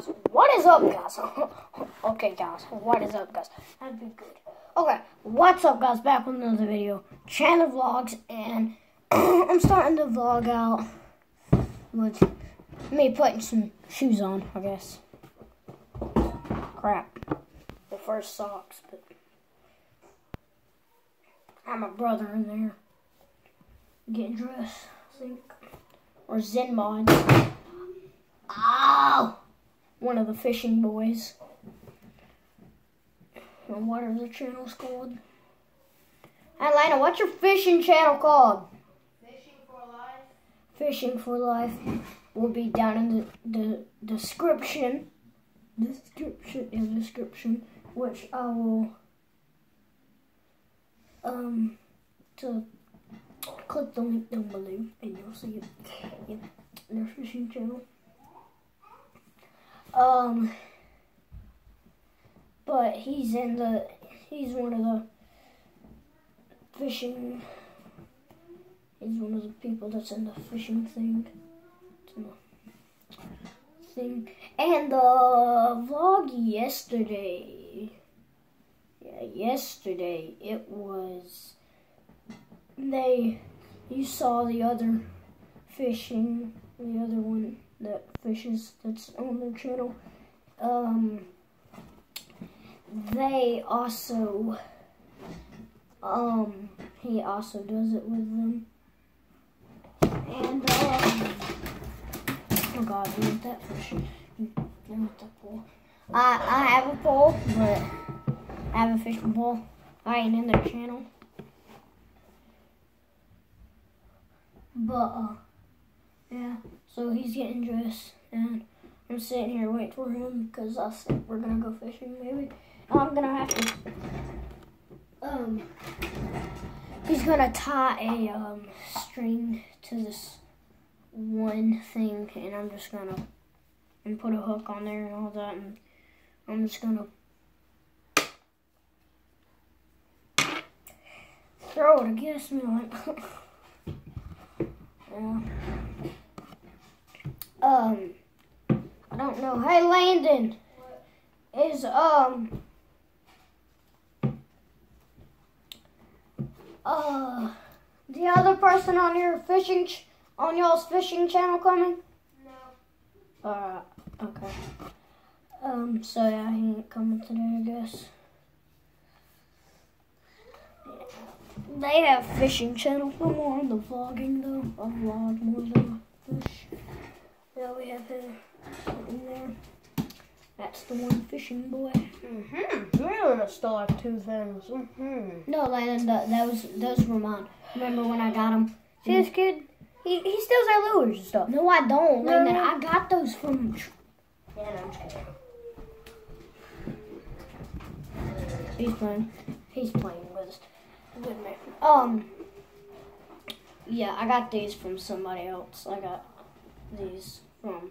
guys, what is up, guys? Okay, guys, what is up, guys? That'd be good. Okay, what's up, guys? Back with another video, Chandler Vlogs, and I'm starting the vlog out with me putting some shoes on, I guess. Crap. The first socks, but I have my brother in there getting dressed, I think. Or Zen Mod. Ow! One of the fishing boys. And what is the channel's called? Atlanta, what's your fishing channel called? Fishing for Life. Fishing for Life will be down in the description. Description, which I will to click the link down below and you'll see it. Yep, their fishing channel. But he's one of the fishing. He's one of the people that's in the fishing thing. And the vlog yesterday. Yeah, yesterday it was. You saw the other fishing, the other one that fishes that's on their channel. They also, he also does it with them. And, oh God, you want that fish? You want that pole? I have a pole, but I have a fishing pole. I ain't in their channel. But, yeah, so he's getting dressed, and I'm sitting here waiting for him, because I think we're going to go fishing, maybe. I'm going to have to, he's going to tie a, string to this one thing, and I'm just going to, and put a hook on there and all that, and I'm just going to throw it against me, like, yeah. I don't know. Hey, Landon. What? Is, the other person on your fishing, on y'all's fishing channel coming? No. Okay. So yeah, he ain't coming today, I guess. Yeah. They have fishing channel for more on the vlogging though. I vlog more than fish. Yeah, we have him in there. That's the one fishing boy. We still have two things. No, Landon, those were mine. Remember when I got them? See this kid? He steals our lures and stuff. No, I don't, Landon. I got those from. Yeah, no, I'm just kidding. He's playing with me. Yeah, I got these from somebody else. I got these from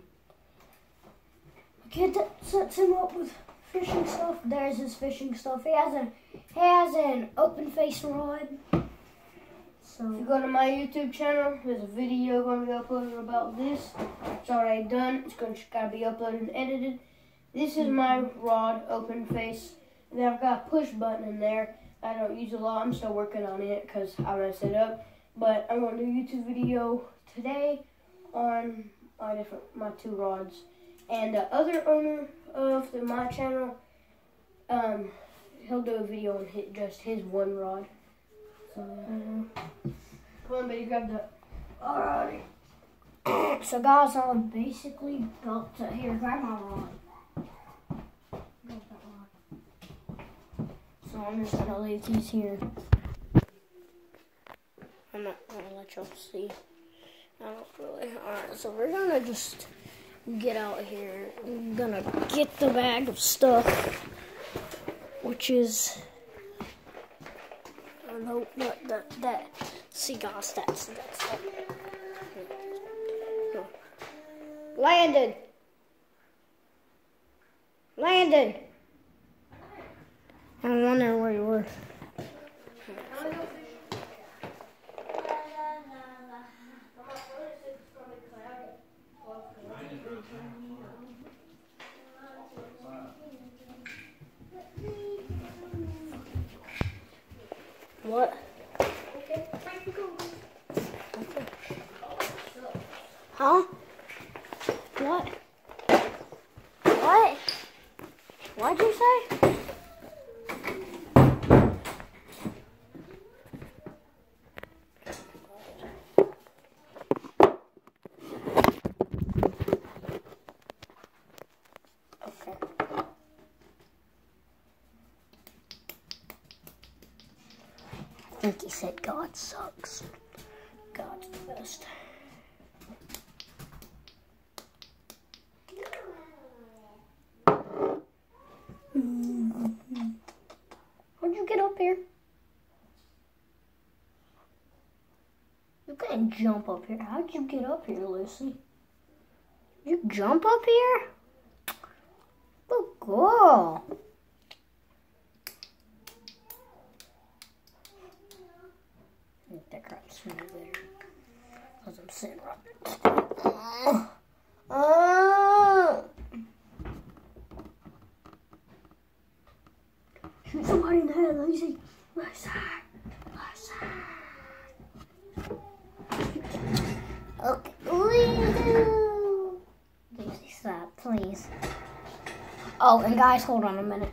a kid that sets him up with fishing stuff. There's his fishing stuff. He has an open face rod. So if you go to my YouTube channel, there's a video going to be uploaded about this. It's already done. It's got to be uploaded and edited. This is my rod, open face. And then I've got a push button in there. I don't use a lot. I'm still working on it because I messed it up. But I'm going to do a YouTube video today on my two rods. And the other owner of my channel, he'll do a video on just his one rod. So, come on, baby, grab that. Alrighty. So guys, I'm basically got to here. Grab my rod. Grab that rod. So I'm just gonna leave these here. I'm not gonna let y'all see. I don't really. Alright, so we're gonna just get out here. I'm gonna get the bag of stuff, which is. No, that. See, guys, that's that. Landon. I wonder where you were. What? Okay, time to go. Okay. Huh? What? What? What'd you say? Okay. I think he said God sucks. God's the best. How'd you get up here? You couldn't jump up here. How'd you get up here, Lucy? Did you jump up here? Good girl. I think that crap smells better. Because I'm sitting right there. Shoot somebody in the head, Lucy. Right side. Right side. Okay. Lucy, stop, please. Oh, and guys, hold on a minute.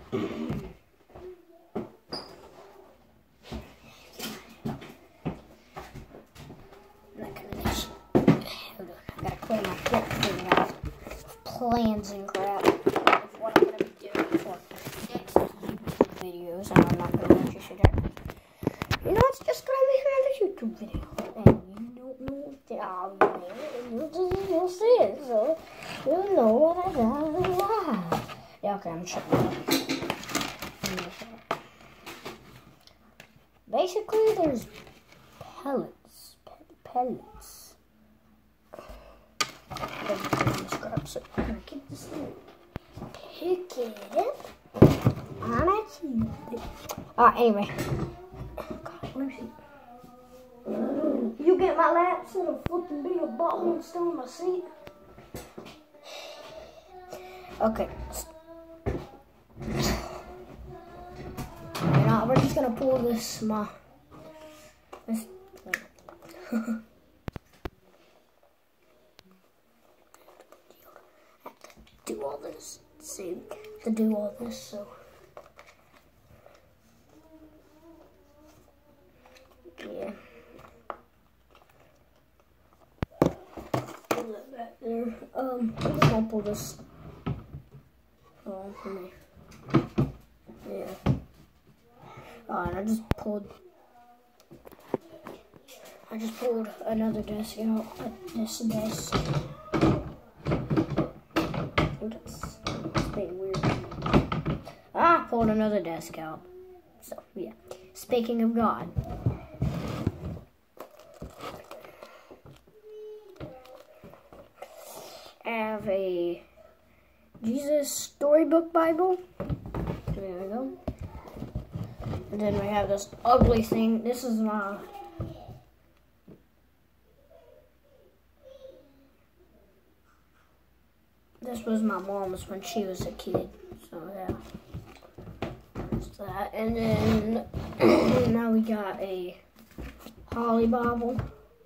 Plans and crap of what I'm going to be doing for next YouTube videos, and I'm not going to let you sit there. You know, it's just going to be another YouTube video, and you don't know what you'll see it, so you'll know what I got. Yeah, okay, I'm shutting up. Basically, there's pellets. So I'm gonna get this thing, pick it up on a Tuesday. Anyway. God, Lucy. You get my lap instead of flipping being a butthole and still in my seat. Okay. You know, we're just gonna pull this do all this. See, to do all this, so yeah. Pull that back there. I'm just gonna pull this. Oh, for me. Yeah. And I just pulled another desk out. This desk. It's being weird. I pulled another desk out. So, yeah. Speaking of God. I have a Jesus Storybook Bible. There we go. And then we have this ugly thing. This is my... This was my mom's when she was a kid. So, yeah. That's that. And then now we got a Holly Bible.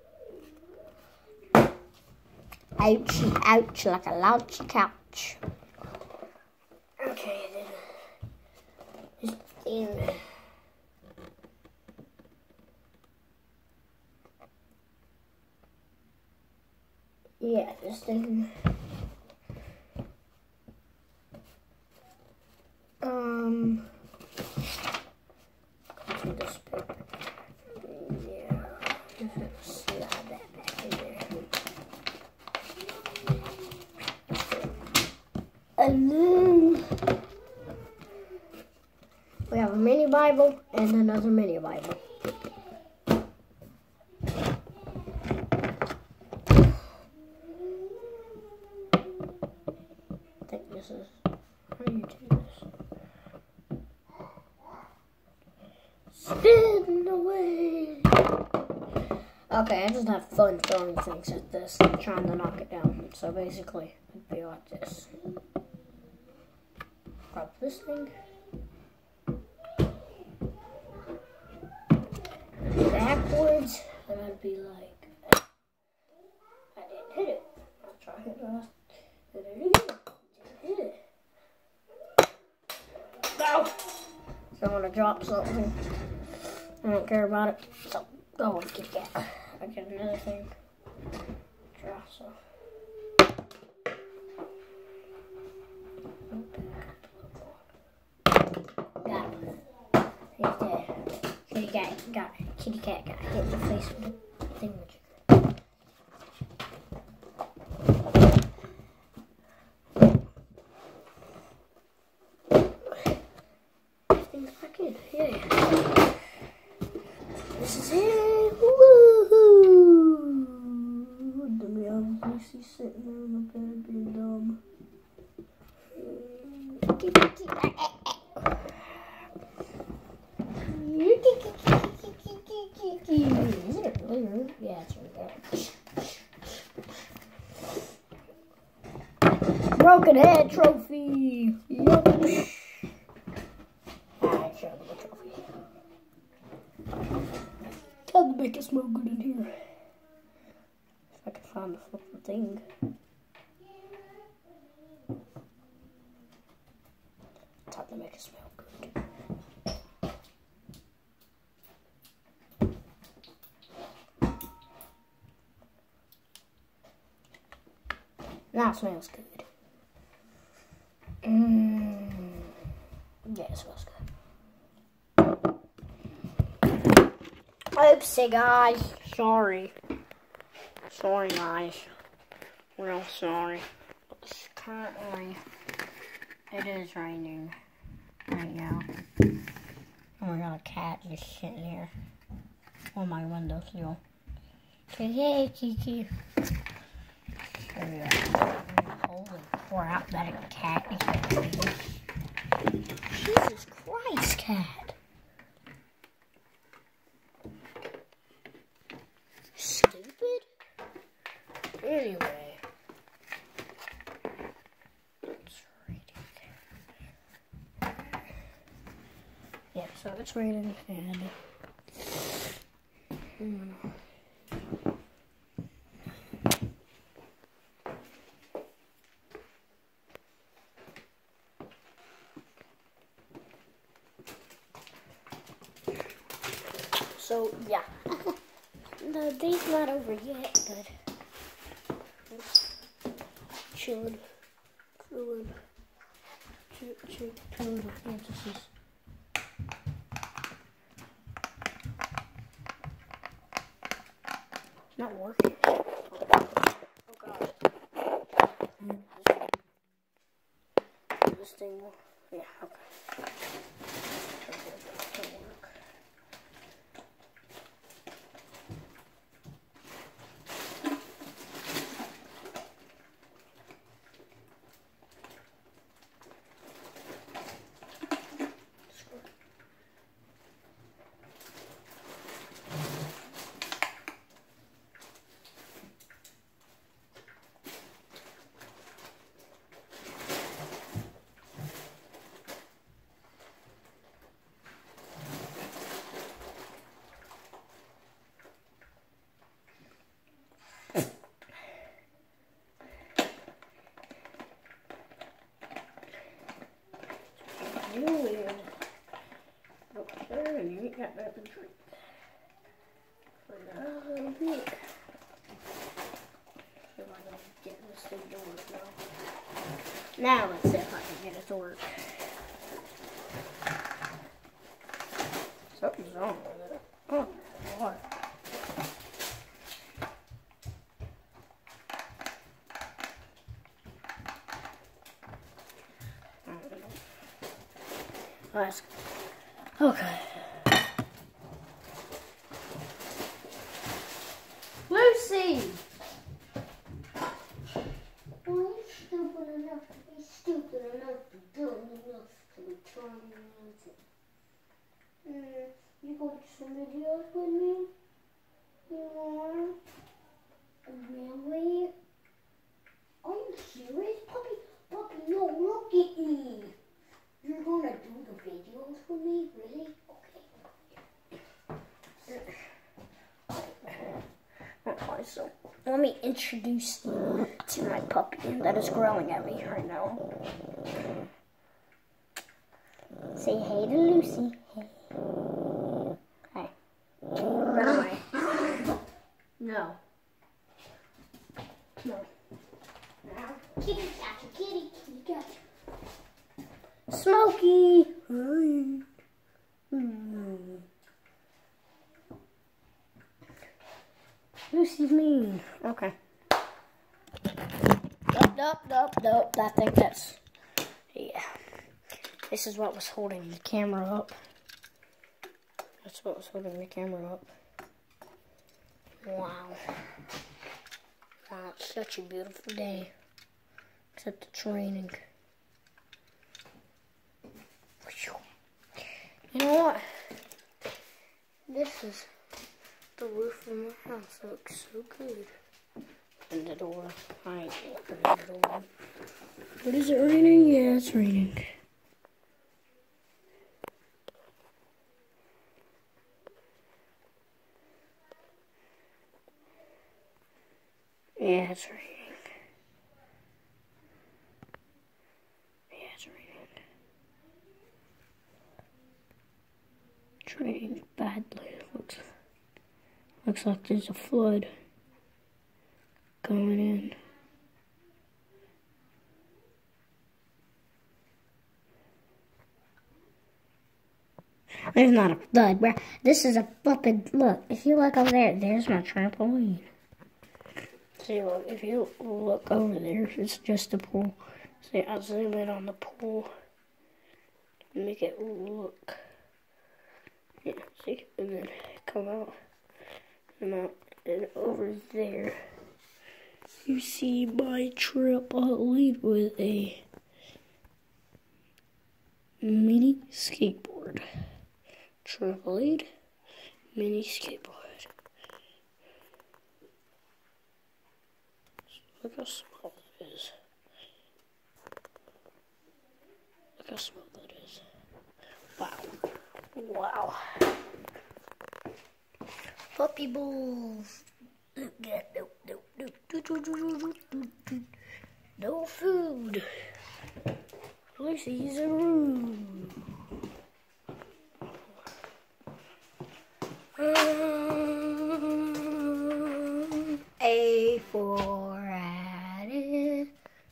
Ouchie, ouch, like a louchy couch. Okay, then this thing. Yeah, this thing. This paper. Yeah, just slide that back in there. And then we have a mini Bible and another mini Bible. I think this is, how do you do this? Spin away. Okay, I just have fun throwing things at this and trying to knock it down. So basically, it'd be like this. Grab this thing. backwards, then I'd be like, I didn't hit it. I'll try to hit it. Hit it again. Didn't hit it. No! So I'm gonna drop something. I don't care about it. So, go and get that. I get another thing. Drop some. Got it. He's dead. Kitty cat got it. Kitty cat got hit in the face with the thing. Things back in. Yeah. This is it. Woohoo! We have Lucy sitting there on the bed being dumb. Is it really rude? Yeah, it's really good. Broken head trophy. Yup. Alright, show them the trophy. Time to make it smell good in here. If I can find the flipping thing. Time to make it smell good. Now it smells good. Yeah, it smells good. Oopsie, guys. Sorry. Sorry, guys. Real sorry. It's currently, it is raining right now. Oh, I got a cat just sitting here on my windowsill. Hey, Kiki. Holy crap, that cat is crazy. Jesus Christ, cat. Stupid? Anyway. It's raining. Yeah, so it's raining and... So, yeah. The day's not over yet, but just chilling with fantasies. Not working. Oh god. This thing will, yeah, okay. It'll work. Weird. Okay, you ain't got nothing to drink. For now, little bit. See if I can get this thing to work now. Now let's see if I can get it to work. Something's wrong with it. Oh, Lord. Let's go. Okay. Lucy! Are you stupid enough to be stupid enough to be dumb enough to be trying anything? You go to some videos with me? You are? Really? Are you serious, puppy? Puppy, no, look at me. You're gonna do the videos with me? Really? Okay. me introduce you to my puppy that is growling at me right now. Say hey to Lucy. Hey. Hey. Run away. No. No. Now, kitty got you, kitty got you. Smokey. Lucy's mean. Okay. Nope. I think that's, yeah. This is what was holding the camera up. That's what was holding the camera up. Wow. Wow, it's such a beautiful day. Except it's raining. You know what? This is the roof of my house. It looks so good. And the door. I ain't opening the door. But is it raining? Yeah, it's raining. Yeah, it's raining. Yeah, it's raining. It's raining badly. Looks like there's a flood going in. There's not a flood, bro. This is a flippin', look, if you look over there, there's my trampoline. See, look, if you look over there, it's just a pool. See, I'll zoom in on the pool. Make it look. Yeah, see? And then come out. And over there, you see my trampoline with a mini skateboard. Trampoline, mini skateboard. Look how small that is. Look how small that is. Wow. Wow. Puppy balls. No food. Lucy's a room. A for added.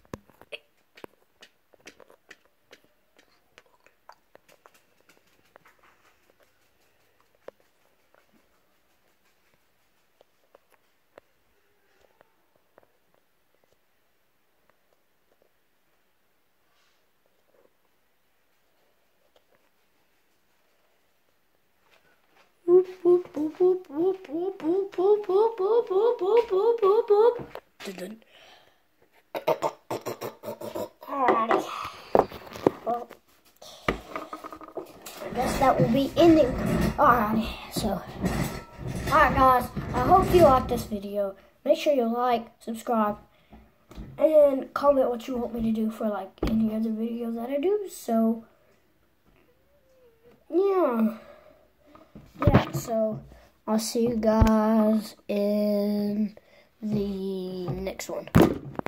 Alrighty. Well, I guess that will be ending. Alrighty, so. Alright guys, I hope you liked this video. Make sure you like, subscribe, and comment what you want me to do for like any other videos that I do. So, yeah. Yeah, so I'll see you guys in the next one.